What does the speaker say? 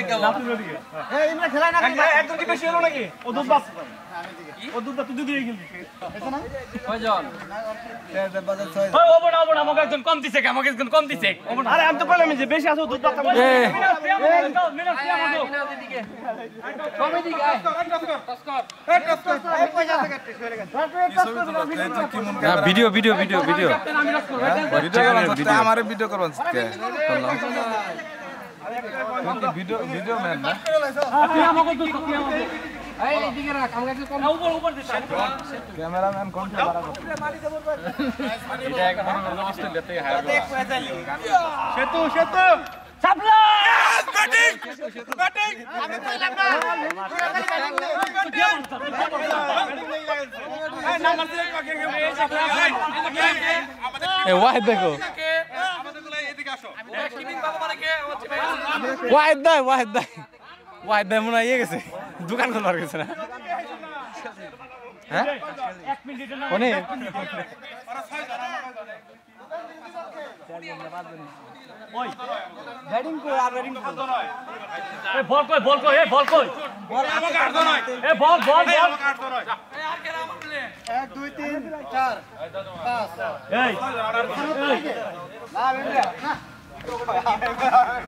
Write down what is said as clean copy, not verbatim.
এই ইমরা খেলা না একদম কি বেশি হলো নাকি ও দুধ বাস ও দুধ তুই দিয়ে গেলি এসো না কয়জন ওই ওবড়া ওবড়া আমাকে একজন কম দিছে আমাকে একজন কম দিছে আরে আমি তো বললাম যে বেশি আছে দুধ বাস মিনাস কি আমাকে দিকে কমে দিকে ভিডিও ভিডিও ভিডিও ভিডিও আমারে ভিডিও করবেন ভিডিও ভিডিও ম্যান না আপনি আমাকে দুধ কি আমাকে এই দিকে রাখ আমাকে একটু কম উপর উপর দিছ ক্যামেরাম্যান কোন কে বাড়া করতে এটা এক মনে হলো স্টাইল দিতে হায়ার সেতু সেতু সাপলা ব্যাটিং ব্যাটিং আমি কইলাম না পুরো খালি ব্যাটিং এই নাম্বার সিলেক্ট করে এই সাপলা এ ওয়াহিদ দেখো আমাদের গুলো এদিকে আসো কিপিং বাবা মানে কে ওয়াহিদ দা মনে হয় গেছে দোকান খোলার গেছে না হ্যাঁ 1 মিনিট না কোনে ওই ব্যাটিং কো আর ব্যাটিং কো এ বল কই বল আমাকে আটতো নয় এ বল আমাকে আটতো নয় এ আর কেরা আমার প্লে 1 2 3 4 5 এই না বেন্ডা